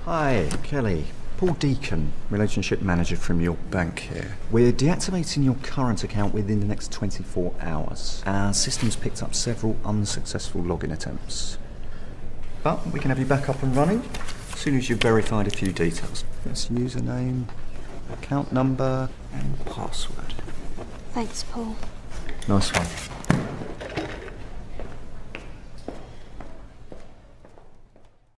Hi, Kelly. Paul Deacon, Relationship Manager from your bank here. We're deactivating your current account within the next 24 hours. Our system's picked up several unsuccessful login attempts. But we can have you back up and running as soon as you've verified a few details. That's username, account number, and password. Thanks, Paul. Nice one.